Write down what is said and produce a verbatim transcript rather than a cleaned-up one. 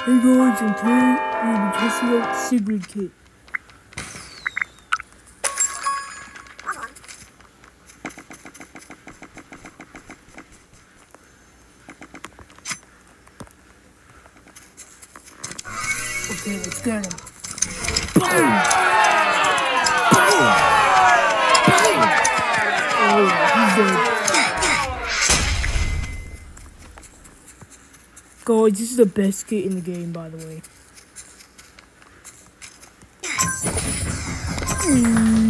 Hey guys, and today we'll be testing out the Sigrid kit. Okay, let's get him. Boom! Boom! Boom! Oh, he's dead. Guys, this is the best kit in the game, by the way. Mm.